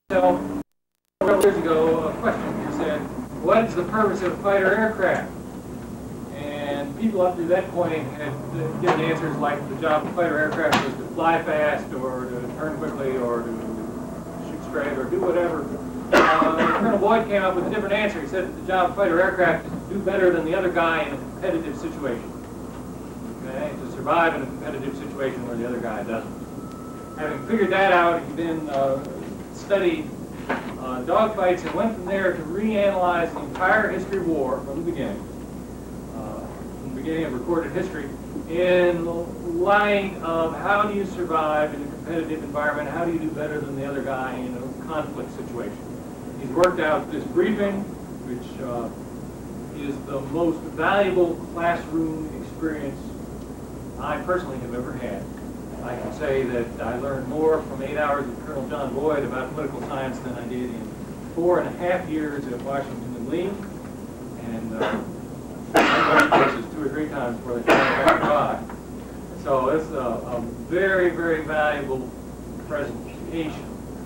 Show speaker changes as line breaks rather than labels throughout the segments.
himself several years ago a question. He said, what is the purpose of a fighter aircraft? And people up to that point had given answers like the job of a fighter aircraft was to fly fast or to turn quickly or to shoot straight or do whatever. Colonel Boyd came up with a different answer. He said that the job of a fighter aircraft is to do better than the other guy in a competitive situation. Okay? To survive in a competitive situation where the other guy doesn't. Having figured that out, he then studied dogfights and went from there to reanalyze the entire history of war from the beginning. From the beginning of recorded history in light of how do you survive in a competitive environment, how do you do better than the other guy in a conflict situation. He's worked out this briefing, which is the most valuable classroom experience I personally have ever had. I can say that I learned more from 8 hours with Colonel John Boyd about political science than I did in 4.5 years at Washington and Lee. And I went places 2 or 3 times before they came back by. So it's a very, very valuable presentation.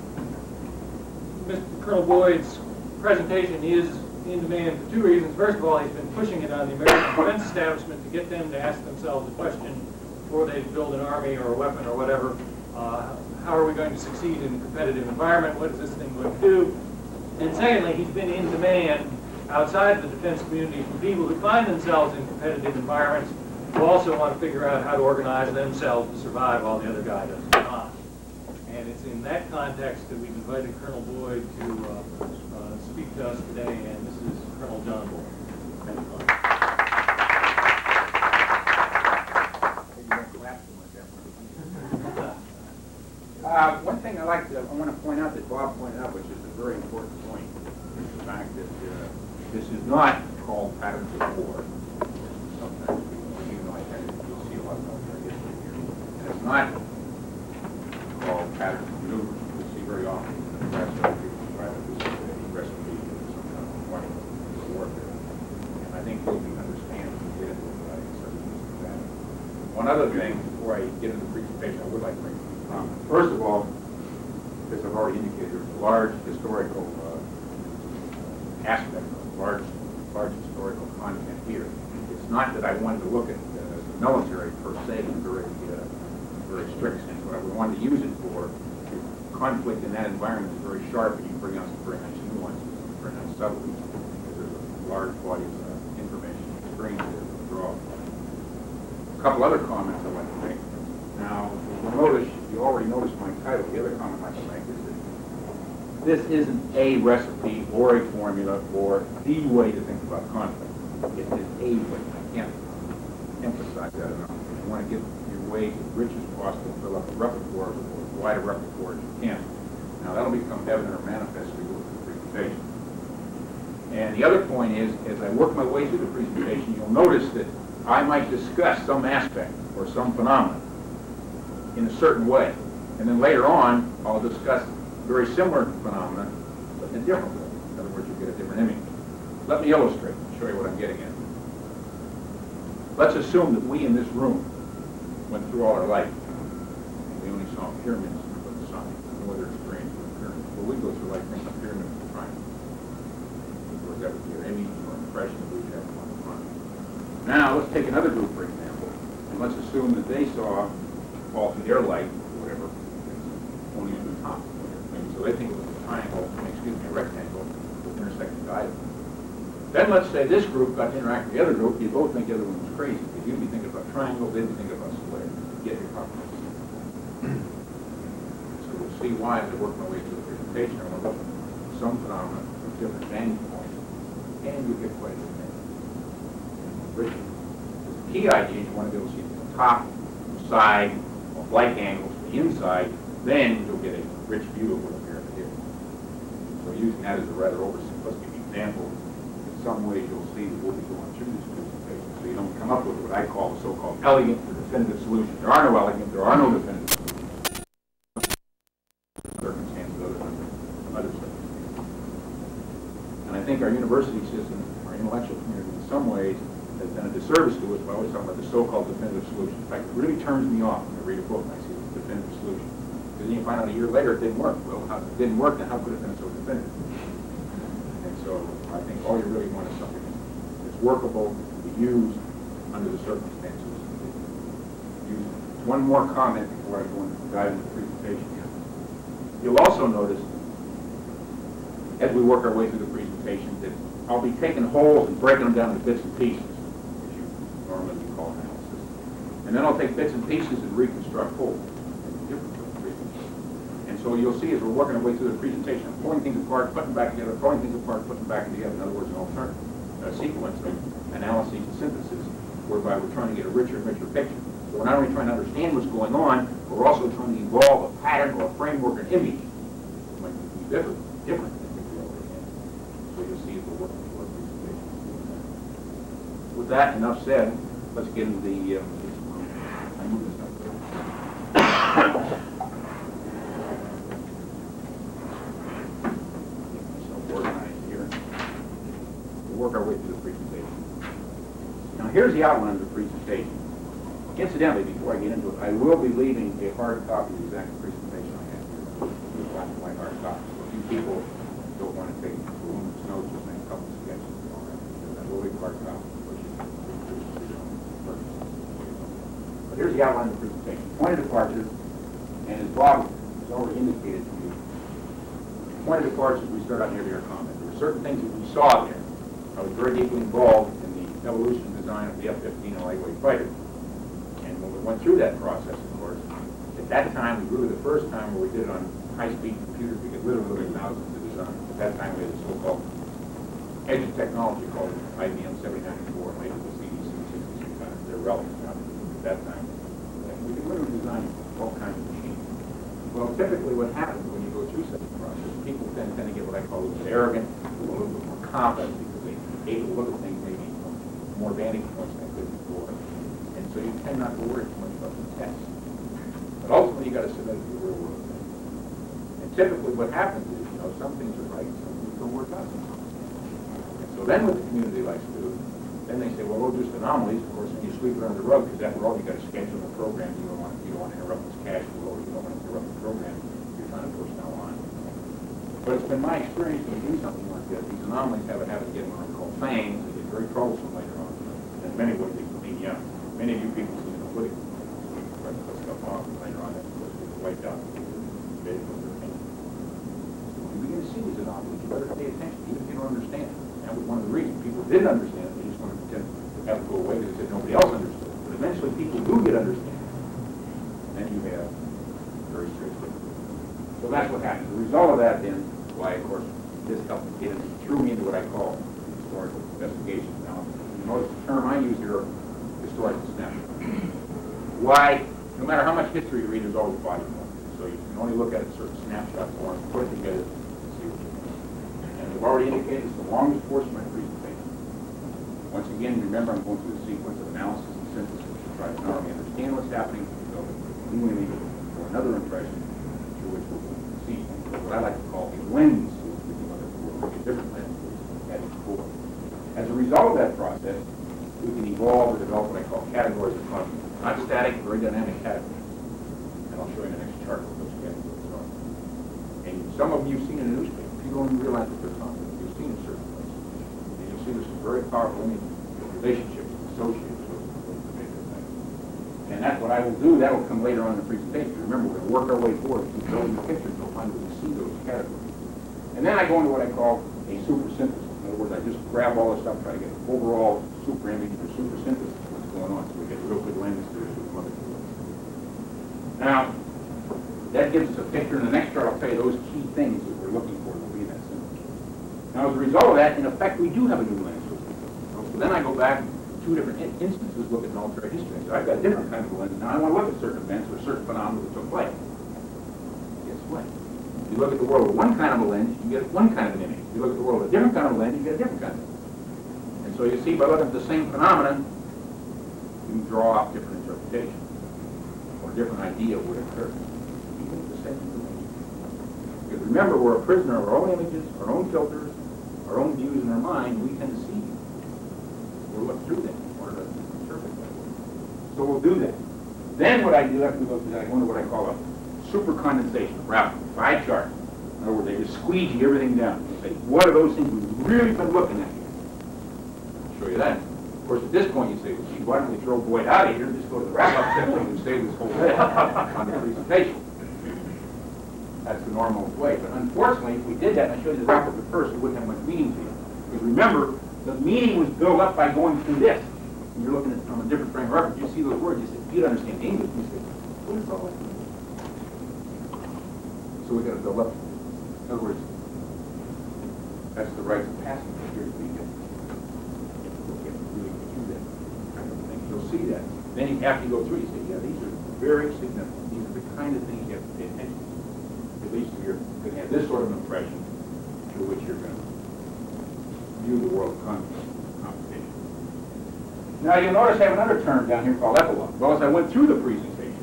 Mr. Colonel Boyd's presentation is in demand for 2 reasons. First of all, he's been pushing it on the American defense establishment to get them to ask themselves the question before they build an army or a weapon or whatever, how are we going to succeed in a competitive environment? What is this thing going to do? And secondly, he's been in demand outside the defense community from people who find themselves in competitive environments who also want to figure out how to organize themselves to survive while the other guy does not. And it's in that context that we've invited Colonel Boyd to speak to us today, and this is Colonel John Boyd. Thank you.
One thing I want to point out that Bob pointed out, which is a very important point, is the fact that this is not called patterns of war. Sometimes even though you'll see a lot of military history here, and it's not called patterns of maneuvers. We see very often in the press that people try to do a recipe for some kind of fighting or warfare. And I think you'll understand when we get into it that I can certainly use that. One other thing before I get into the presentation, I would like to make. First of all, as I've already indicated, there's a large historical aspect, large historical content here. It's not that I wanted to look at the military per se in a very strict sense. What I wanted to use it for, conflict in that environment is very sharp, and you bring out some very nice nuances, very nice subtleties, because there's a large body of information and experience there to draw. A couple other comments I'd like to make. Now, you already noticed my title. The other comment I'd like to make is that this isn't a recipe or a formula or the way to think about conflict. It is a way. I can't emphasize that enough. You want to give your way as rich as possible, fill up a repertoire with as wide a repertoire as you can. Now, that'll become evident or manifest as we go through the presentation. And the other point is, as I work my way through the presentation, you'll notice that I might discuss some aspect or some phenomenon in a certain way. And then later on, I'll discuss very similar phenomena, but in a different way. In other words, you get a different image. Let me illustrate and show you what I'm getting at. Let's assume that we in this room went through all our life, and we only saw pyramids from the sun, no other experience with pyramids. Well, we go through life thinking of pyramids and triangles. Of course, that would be your image or impression that we have on the front. Now, let's take another group, for example, and let's assume that they saw all through their light, or whatever, only on the top. So they think it was a triangle, a rectangle with intersecting diagonals. Then let's say this group got to interact with the other group. You both think the other one was crazy, because you'd be thinking about triangles, they'd be thinking about square. Get your problem. So we'll see why as I work my way through the presentation. I want to look at some phenomena from different vantage points, and you get quite a bit. The key idea is you want to be able to see the top, side, like angles to the inside, then you'll get a rich view of what appears here. So using that as a rather oversimplistic example, in some ways you'll see that we'll be going through this presentation. So you don't come up with what I call the so-called elegant or definitive solution. There are no elegant, there are no definitive solutions. Circumstances other than other circumstances. And I think our university system, our intellectual community in some ways, has done a disservice to us by always talking about the so-called definitive solution. In fact, it really turns me off when I read a book and I see the definitive solution. Because then you find out a year later it didn't work. Well, how, it didn't work, then how could it have been so definitive? And so I think all you really want is something that's workable, to be used under the circumstances. One more comment before I go into dive into the presentation here. You'll also notice, as we work our way through the presentation, that I'll be taking holes and breaking them down into bits and pieces, as you normally would call analysis. And then I'll take bits and pieces and reconstruct holes. And so you'll see as we're working our way through the presentation, I'm pulling things apart, putting them back together, pulling things apart, putting them back together. In other words, an alternate sequence of analysis and synthesis, whereby we're trying to get a richer and richer picture. So we're not only trying to understand what's going on, but we're also trying to evolve a pattern or a framework or image that might be different than what we already have. So you'll see as we're working through our presentation. With that, enough said, let's get into the, I move this up. Organized here. We'll work our way through the presentation. Now here's the outline of the presentation. Incidentally, before I get into it, I will be leaving a hard copy of the exact presentation I have here. Black and white hard copy. So a few people don't want to take voluminous notes, just make a couple of sketches and all that. I will leave a hard copy. But here's the outline of the presentation. Point of departure, and as Bob has already indicated to you, point of departure, we start out near your comment. There were certain things that we saw there. I was very deeply involved in the evolution and design of the F-15 lightweight fighter. And when we went through that process, of course, at that time, we really the first time where we did it on high-speed computers, we could literally thousands of designs. At that time, we had a so-called edge of technology called IBM 7904, and later the CDC 6600. They're relevant now at that time. And we could literally design all kinds of machines. Well, typically what happens when you go through such a process, people tend to get what I call a little bit arrogant, a little bit more confident, because they able to look at things maybe from more vantage points than they could before. And so you tend not to worry too much about the test. But ultimately, you got to submit it to the real world. And typically, what happens is, some things are right, some things don't work out. And so then, what the community likes to do, then they say, well, those are just anomalies. Of course, when you sweep it under the rug, because after all, you got to schedule a program. You don't want to interrupt this cash flow. You don't want to interrupt the program you're trying to push now on. But it's been my experience when you do something like that, these anomalies have a habit of getting what I call fangs. They get very troublesome later on. In many ways, they can lead you out. Many of you people see the political stuff off, and later on, that's supposed to get wiped out. When you begin to see these anomalies, you better pay attention, even if you don't understand. That was one of the reasons people didn't understand it. They just wanted to pretend to have it go away because they said nobody else understood. But eventually, people do get understanding. Then you have very strict differences. So that's what happens. The result of that, then, why, of course, this helped threw me into what I call historical investigation. Now, you notice the term I use here, historical snapshot. Why? No matter how much history you read, there's always a body of work. So you can only look at a certain snapshot form, put it together, and see what you think. And we've already indicated it's the longest portion of my presentation. Once again, remember I'm going through the sequence of analysis and synthesis to try to not only understand what's happening, but develop a new image or another impression through which we'll see what I like to call a lens. We can look at the world with a different lens than before. As a result of that process, we can evolve or develop what I call categories of content. Not static, very dynamic categories. And I'll show you in the next chart what those categories are. And some of you have seen in the newspaper. You don't even realize what they're talking about. You've seen it certain places. And you'll see there's some very powerful relationships associated with those particular things. And that's what I will do. That will come later on in the presentation. Remember, we're going to work our way forward. Keep building the picture until finally we see those categories. And then I go into what I call a super synthesis. In other words, I just grab all this stuff, try to get an overall super image or super synthesis of what's going on, so we get a real good lens to look at. Now, that gives us a picture. In the next chart, I'll tell you those key things that we're looking for will be in that synthesis. Now, as a result of that, in effect, we do have a new lens. So then I go back two different instances, look at military history. So I've got a different kind of lens. Now, I want to look at certain events or certain phenomena that took place. Guess what? If you look at the world with one kind of a lens, you get one kind of an image. If you look at the world with a different kind of a lens, you get a different kind of an image. And so you see, by looking at the same phenomenon, you can draw out different interpretations or a different idea of what occurred. Even with the same information. Because remember, we're a prisoner of our own images, our own filters, our own views in our mind. We tend to see. We'll look through them in order to interpret that way. So we'll do that. Then what I do after we go through that, I go into what I call a supercondensation, Ralph, 5 charts. In other words, they just squeegee everything down. They say, what are those things we've really been looking at here? I'll show you that. Of course, at this point, you say, well, gee, why don't we throw Boyd out of here and just go to the wrap-up section and save this whole thing on the presentation? That's the normal way. But unfortunately, if we did that, and I showed you the wrap-up at first, it wouldn't have much meaning to you. Because remember, the meaning was built up by going through this. When you're looking at it from a different frame of reference, you see those words, you say, you'd understand English, you say, what is all that? So we've got to build up. In other words, that's the rites of passage. Here's the beginning. Really do that kind of thing. You'll see that. Then after you go through, you say, yeah, these are very significant. These are the kind of things you have to pay attention to. At least you're going to have this sort of impression through which you're going to view the world of competition. Now you'll notice I have another term down here called epilogue. Well, as I went through the presentation,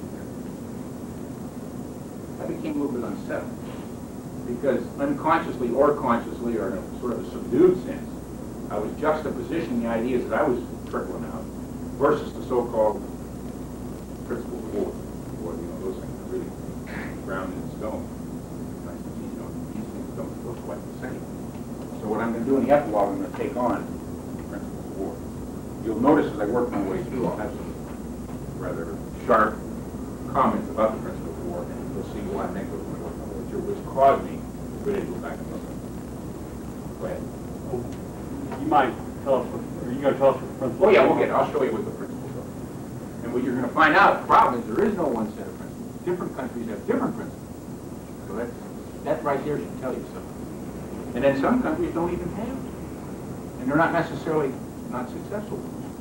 I became a little bit unsettled. Because unconsciously or consciously, or in a sort of a subdued sense, I was juxtapositioning the ideas that I was trickling out versus the so-called principles of war. Or, you know, those things are really grounded in stone. And I said, you know, these things don't look quite the same. So what I'm going to do in the epilogue, I'm going to take on the principles of war. You'll notice as I work my way through, I'll have some rather sharp comments about the principles of war, and you'll see why I make those when I work my way through, which caused me to really go back and look at them. Go ahead.
You might tell us, are you going to tell us what the principles?
Oh yeah, we'll get it. I'll show you what the principles are. And what you're going to find out, the problem is there is no one set of principles. Different countries have different principles. So that right there should tell you something. And then some countries don't even have them. And they're not necessarily not successful.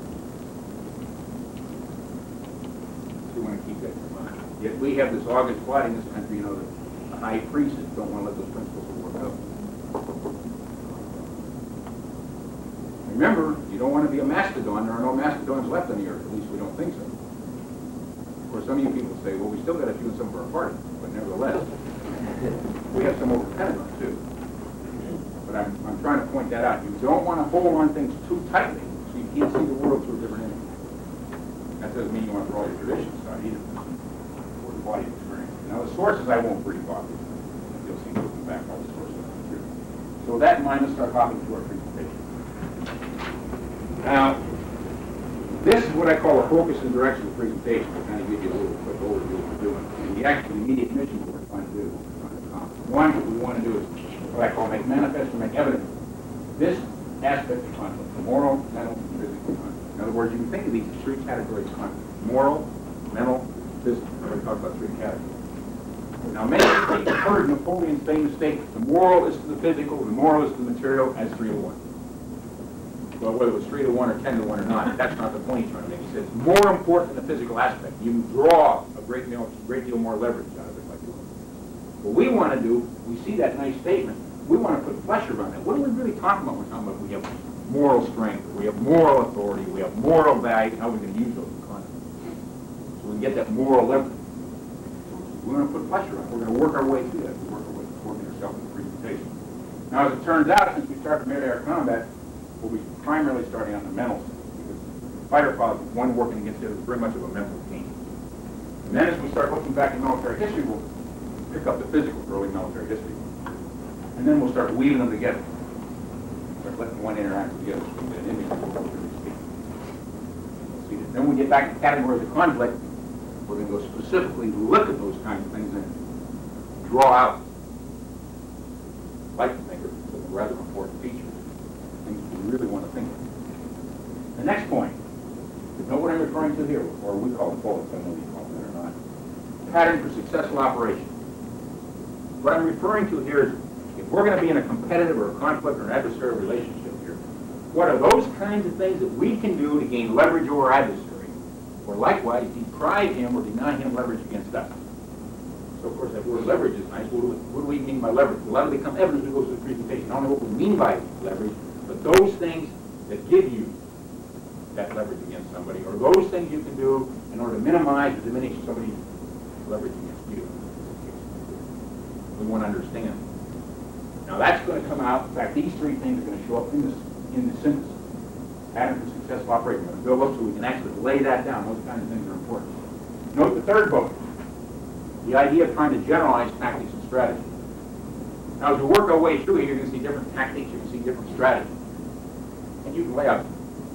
So you want to keep that in mind. Yet we have this august body in this country, you know, the high priests don't want to let those principles work out. Remember, you don't want to be a mastodon. There are no mastodons left on the earth. At least we don't think so. Of course, some of you people say, well, we still got a few in some of our parties. But nevertheless, we have some over the Pentagon, too. But I'm trying to point that out. You don't want to hold on things too tightly so you can't see the world through a different image. That doesn't mean you want to throw all your traditions aside either. Or the body experience. Now, the sources I won't brief off. You'll see looking back all the sources. So with that in mind, let's start hopping through our presentation. Now, this is what I call a focus and direction of the presentation to kind of give you a little quick overview of what we're doing. And the actual immediate mission of what we're trying to do. One, what we want to do is what I call make manifest or make evident this aspect of conflict, the moral, mental, and physical conflict. In other words, you can think of these as 3 categories of conflict. Moral, mental, physical. Everybody talks about 3 categories. Now, many people have heard Napoleon's famous statement, the moral is to the physical, the moral is to the material, as 3 to 1. Well, whether it was 3 to 1 or 10 to 1 or not, that's not the point he's trying to make. He says it's more important than the physical aspect. You draw a great deal more leverage out of it by doing it. What we want to do, we see that nice statement, we want to put flesh around it. What are we really talking about when we're talking about we have moral strength, we have moral authority, we have moral value, how we're going to use those in conflict. So we can get that moral leverage. We're going to put flesh around it. We're going to work our way through that. We work our way through ourselves in the presentation. Now, as it turns out, since we started mid-air combat, we'll be primarily starting on the mental side, because fighter pilots, one working against the other, is very much of a mental game. And then as we start looking back at military history, we'll pick up the physical early military history. And then we'll start weaving them together. Start letting one interact with the other. So that image will really speak. Then when we get back to categories of conflict, we're going to go specifically look at those kinds of things and draw out, like to think of some rather important features. Things we really want to think of. The next point, you know what I'm referring to here, or we call it bullets, I don't know if you call it that or not. Pattern for successful operation. What I'm referring to here is, if we're going to be in a competitive or a conflict or an adversarial relationship here, what are those kinds of things that we can do to gain leverage over our adversary, or likewise deprive him or deny him leverage against us? So, of course, that word leverage is nice. What do we mean by leverage? Well, that'll become evident as we go through the presentation. Not only what we mean by leverage, but those things that give you that leverage against somebody, or those things you can do in order to minimize or diminish somebody's leverage against you. We want to understand. Now that's going to come out. In fact, these 3 things are going to show up in the synthesis. Pattern for successful operation. We're going to build up so we can actually lay that down. Those kinds of things are important. Note the third bullet. the idea of trying to generalize tactics and strategy. Now, as we work our way through here, you're going to see different tactics, you're going to see different strategies. And you can lay out,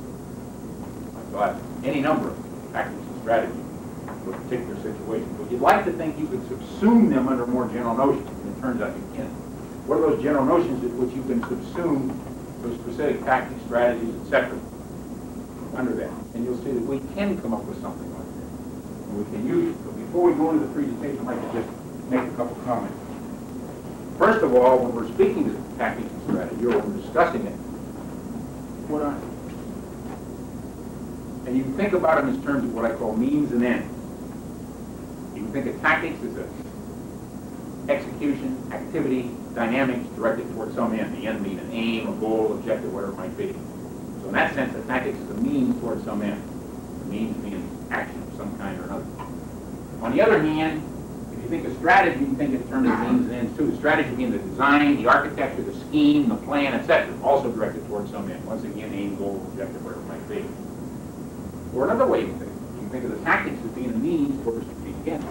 any number of tactics and strategies for a particular situation. But you'd like to think you could subsume them under more general notions, and it turns out you can't. What are those general notions in which you can subsume those specific tactics, strategies, etc. under that? And you'll see that we can come up with something like that. And we can use it. But before we go into the presentation, I'd like to just make a couple comments. First of all, when we're speaking to tactics and strategy, or when we're discussing it, what are they? And you can think about them in terms of what I call means and ends. You can think of tactics as a execution, activity, dynamics directed towards some end. The end being an aim, a goal, objective, whatever it might be. So in that sense, the tactics is a means towards some end. The means being action of some kind or another. On the other hand, if you think of strategy, you can think in terms of means and ends too. The strategy being the design, the architecture, the scheme, the plan, etc. Also directed towards some end. Once again, aim, goal, objective, whatever it might be. Or another way you can think of the tactics as being a means towards a strategic end.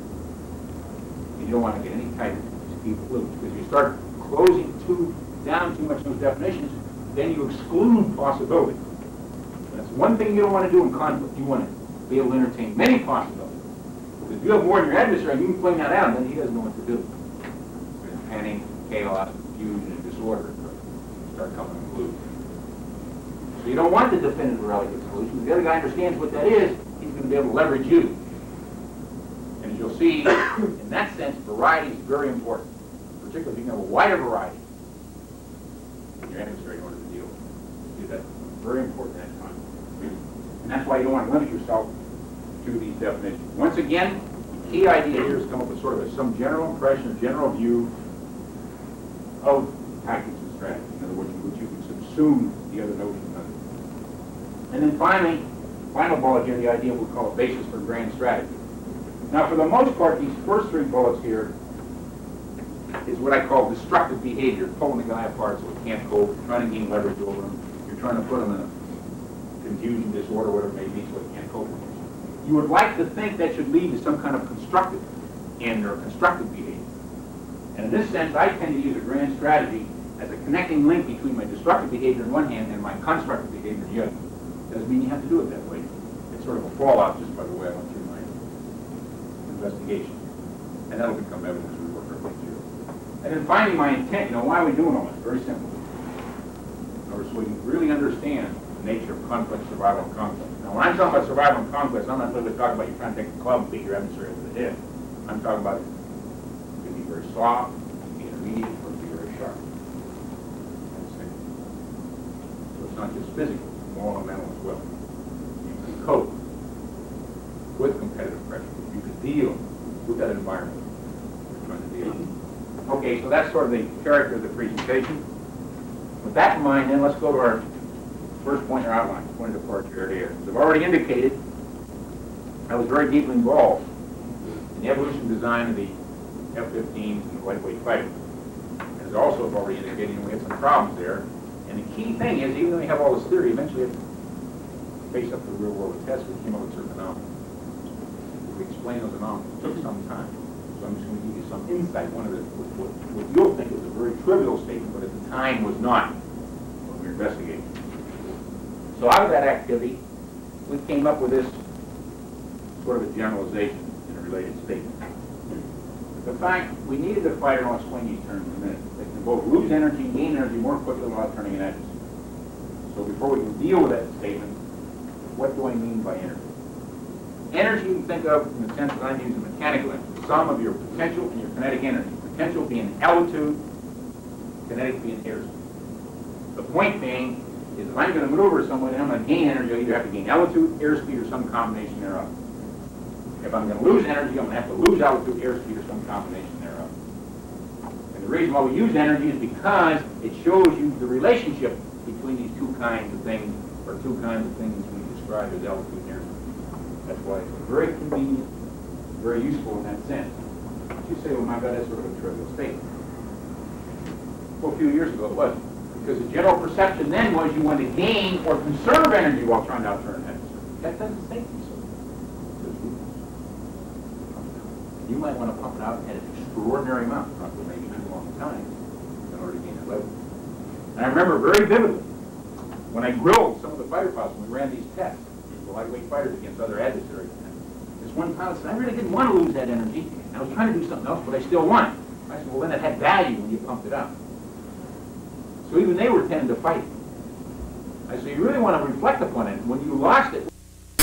And you don't want to get any type of because if you start closing down too much those definitions, then you exclude possibilities. That's one thing you don't want to do in conflict. You want to be able to entertain many possibilities. Because if you have more than your adversary, you can point that out, and then he doesn't know what to do. There's panic, chaos, confusion, and disorder start coming unglued. So you don't want the definitive or elegant solution. If the other guy understands what that is, he's going to be able to leverage you. And as you'll see, in that sense, variety is very important. Particularly if you have a wider variety than your adversary in order to deal with. That's very important at that time. And that's why you don't want to limit yourself to these definitions. Once again, the key idea here is to come up with sort of some general impression, a general view of tactics and strategy. In other words, in which you can subsume the other notions of it. And then finally, final bullet here, the idea we'll call a basis for grand strategy. Now, for the most part, these first three bullets here is what I call destructive behavior, pulling the guy apart so he can't cope, trying to gain leverage over him. You're trying to put him in a confusion disorder, whatever it may be, so he can't cope with it. You would like to think that should lead to some kind of constructive end or constructive behavior. And in this sense, I tend to use a grand strategy as a connecting link between my destructive behavior on one hand and my constructive behavior on the other. Doesn't mean you have to do it that way. It's sort of a fallout just by the way I went through my investigation. And that'll become evidence as we work our way through. And then finally, my intent, why are we doing all this? Very simple. In order so we can really understand the nature of conflict, survival, and conquest. Now, when I'm talking about survival and conquest, I'm not literally talking about you trying to take a club and beat your adversary over the head. I'm talking about it can be very soft, it can be intermediate, or it can be very sharp. So it's not just physical, it's moral and mental as well. You can cope with competitive pressure. You can deal with that environment you're trying to deal with. Okay, so that's sort of the character of the presentation. With that in mind, then let's go to our first point in our outline, point of departure area. As I've already indicated, I was very deeply involved in the evolution design of the F-15s and the lightweight fighter. As I also have already indicated, we had some problems there. And the key thing is, even though we have all this theory, eventually we have to face up to the real world with tests. We came up with certain anomalies. We explained those anomalies. It took some time. So I'm just going to give you some insight. One of the, what you'll think is a very trivial statement, but at the time was not when we were investigating. So out of that activity, we came up with this sort of a generalization in a related statement. The fact we needed a fighter, and I'll explain these terms in a minute, that can both lose energy and gain energy more quickly without turning an adversary. So before we can deal with that statement, what do I mean by energy? Energy you can think of in the sense that I'm using mechanical energy, the sum of your potential and your kinetic energy. Potential being altitude, kinetic being airspeed. The point being is if I'm going to maneuver somewhere and I'm going to gain energy, I either have to gain altitude, airspeed, or some combination thereof. If I'm going to lose energy, I'm going to have to lose altitude, airspeed, or some combination thereof. And the reason why we use energy is because it shows you the relationship between these two kinds of things, or two kinds of things we describe as altitude and airspeed. That's why it's very convenient, very useful in that sense. You say, oh my God, that's sort of a trivial statement. Well, a few years ago it wasn't. Because the general perception then was you want to gain or conserve energy while trying to outturn an adversary. That doesn't say so. you might want to pump it out at an extraordinary amount, not for maybe too long a time, in order to gain that level. And I remember very vividly when I grilled some of the fighter pilots when we ran these tests, the lightweight fighters against other adversaries. This one pilot said, I really didn't want to lose that energy. And I was trying to do something else, but I still won. I said, well, then it had value when you pumped it out. So even they were tending to fight. I said, you really want to reflect upon it. When you lost it,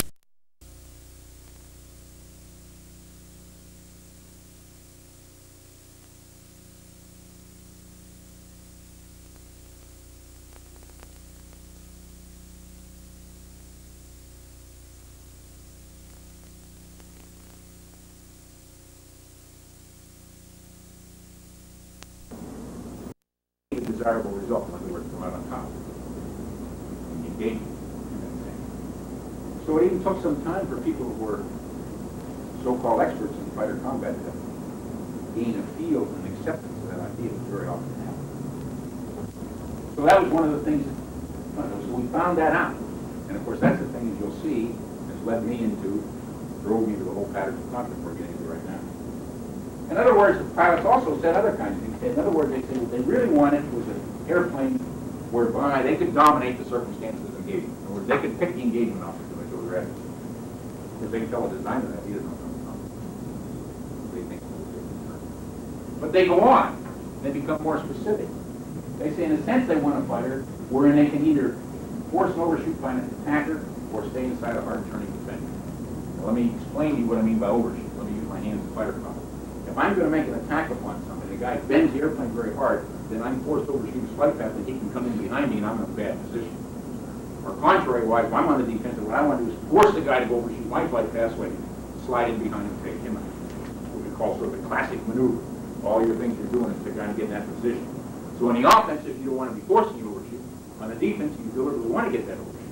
desirable result when we were to come out on top in the engagement. So it even took some time for people who were so-called experts in fighter combat to gain a feel and acceptance of that idea that very often happens. So that was one of the things that, so we found that out. And of course that's the thing that you'll see has led me into, drove me to the whole patterns of conflict we're getting into right now. In other words, the pilots also said other kinds of things. In other words, they said what they really wanted was an airplane whereby they could dominate the circumstances of engagement. In other words, they could pick the engagement opportunity over their adversary. Because they can tell the designer that he doesn't know something. They think but they go on. They become more specific. They say, in a sense, they want a fighter wherein they can either force an overshoot by an attacker or stay inside a hard turning defender. Now, let me explain to you what I mean by overshoot. Let me use my hands as a fighter pilot. If I'm going to make an attack upon somebody, the guy bends the airplane very hard, then I'm forced to overshoot his flight path and he can come in behind me and I'm in a bad position. Or contrary-wise, if I'm on the defensive, what I want to do is force the guy to go overshoot my flight path so I can slide in behind him and take him out. What we call sort of the classic maneuver. All your things you're doing is to kind of get in that position. So in the offensive, you don't want to be forcing you to overshoot. On the defense, you deliberately want to get that overshoot.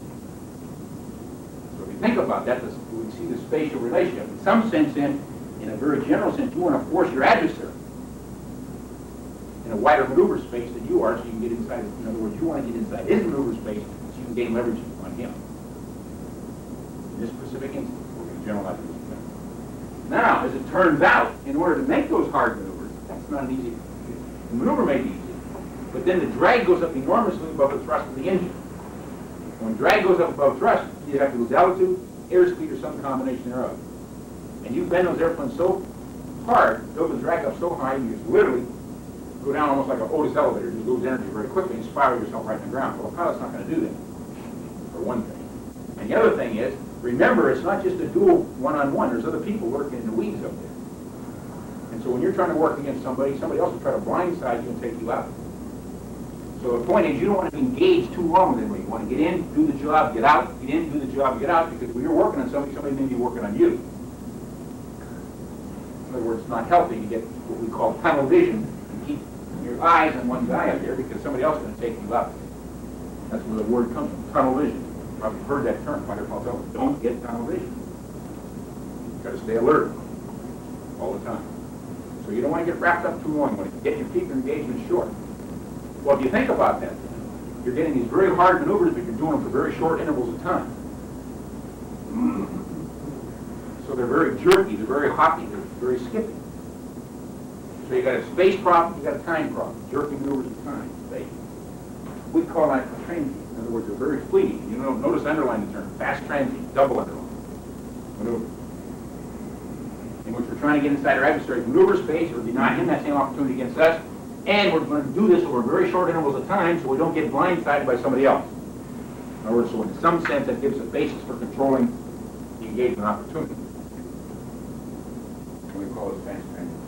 So if you think about that, we see the spatial relationship. In some sense, in a very general sense, you want to force your adversary in a wider maneuver space than you are so you can get inside. In other words, you want to get inside his maneuver space so you can gain leverage on him. In this specific instance, we're going to generalize this. Now, as it turns out, in order to make those hard maneuvers, that's not an easy the maneuver may be easy, but then the drag goes up enormously above the thrust of the engine. When drag goes up above thrust, you have to lose altitude, airspeed, or some combination thereof. And you bend those airplanes so hard, build the drag up so high, you just literally go down almost like an Otis elevator. You lose energy very quickly and spiral yourself right in the ground. Well, a pilot's not going to do that, for one thing. And the other thing is, remember, it's not just a dual one-on-one. There's other people working in the weeds up there. And so when you're trying to work against somebody else will try to blindside you and take you out. So the point is, you don't want to be engaged too long with anybody. You want to get in, do the job, get out, get in, do the job, get out, because when you're working on somebody, somebody may be working on you. In other words, it's not healthy to get what we call tunnel vision and keep your eyes on one guy out there because somebody else is going to take you out. That's where the word comes from, tunnel vision. You've probably heard that term, fighter pilots. Don't get tunnel vision. You've got to stay alert all the time. So you don't want to get wrapped up too long. You want to get your peak engagement short. Well, if you think about that, you're getting these very hard maneuvers, but you're doing them for very short intervals of time. So they're very jerky, they're very hoppy, they're very skippy. So you got a space problem, you got a time problem. Jerky maneuvers of time, space. We call that a transient. In other words, they're very fleeting. You know, notice underline the term, fast transient, double underline maneuver. In which we're trying to get inside our adversary's maneuver space or deny him that same opportunity against us. And we're going to do this over very short intervals of time so we don't get blindsided by somebody else. In other words, so in some sense that gives a basis for controlling the engagement opportunity. We call it fast transient.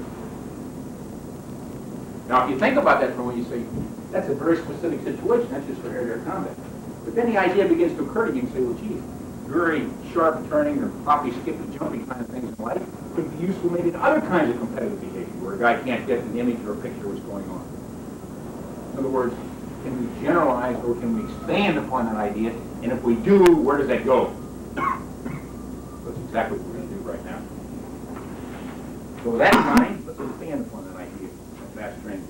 Now, if you think about that from when you say, that's a very specific situation, that's just for air-to-air combat. But then the idea begins to occur to you and say, well, gee, very sharp turning or hoppy, skippy, jumpy kind of things in life could be useful maybe in other kinds of competitive behavior where a guy can't get an image or a picture of what's going on. In other words, can we generalize or can we expand upon that idea? And if we do, where does that go? That's exactly what we're going to do right now. So with that in mind, let's expand upon that idea of fast training.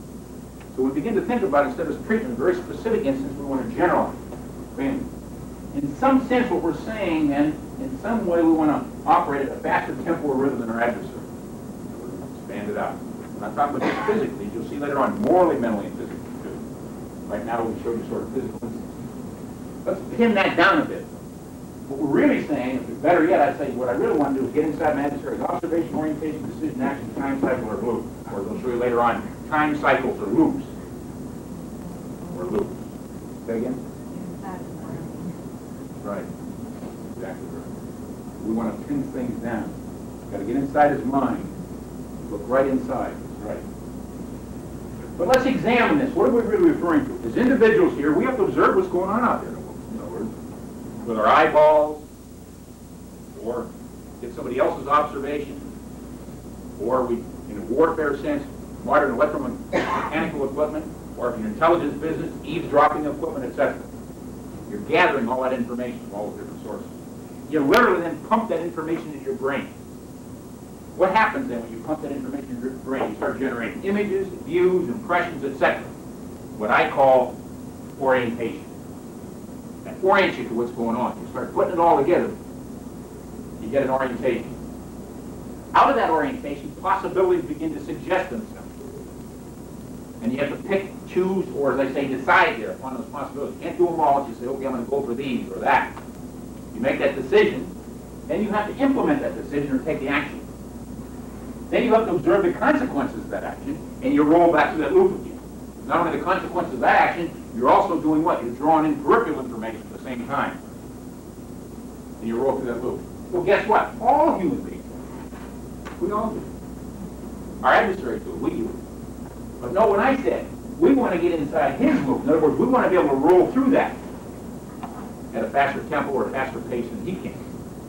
So we begin to think about, instead of treatment, a very specific instance, we want to generalize. Expand. In some sense, what we're saying, then, in some way, we want to operate at a faster tempo or rhythm than our adversary. Expand it out. I'm not talking about just physically. You'll see later on, morally, mentally, and physically, too. Right now, we showed you sort of physical instincts. Let's pin that down a bit. What we're really saying, or better yet, I'd say what I really want to do is get inside my adversary's observation, orientation, decision, action, time cycle, or loop. Or they'll show you later on, time cycles or loops. Or loops. Say again? Right. Exactly right. We want to pin things down. Got to get inside his mind. Look right inside. That's right. But let's examine this. What are we really referring to? As individuals here, we have to observe what's going on out there. You know, with our eyeballs, or get somebody else's observation, or we, in a warfare sense, modern electromechanical equipment, or if you're in intelligence business, eavesdropping equipment, etc. You're gathering all that information from all the different sources. You literally then pump that information into your brain. What happens then when you pump that information into your brain? You start generating images, views, impressions, etc. What I call orientation. That orients you to what's going on. You start putting it all together. You get an orientation. Out of that orientation, possibilities begin to suggest themselves. And you have to pick, choose, or as I say, decide here upon those possibilities. You can't do them all. You say, okay, I'm going to go for these or that. You make that decision, then you have to implement that decision or take the action. Then you have to observe the consequences of that action, and you roll back to that loop again. Not only the consequences of that action, you're also doing what? You're drawing in peripheral information at the same time. And you roll through that loop. Well, guess what? All human beings do. We all do. Our adversaries do. We do. But no, when I said, we want to get inside his loop. In other words, we want to be able to roll through that at a faster tempo or a faster pace than he can.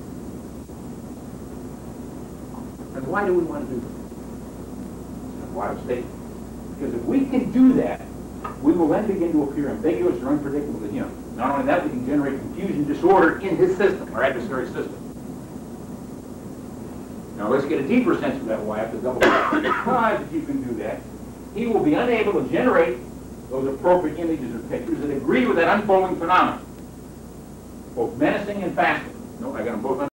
And why do we want to do that? It's a wild statement. Because if we can do that, we will then begin to appear ambiguous or unpredictable to him. Not only that, we can generate confusion, disorder in his system, our adversary's system. Now let's get a deeper sense of that why I have to double check. Because if you can do that, he will be unable to generate those appropriate images or pictures that agree with that unfolding phenomenon, both menacing and fascinating. No, I got them both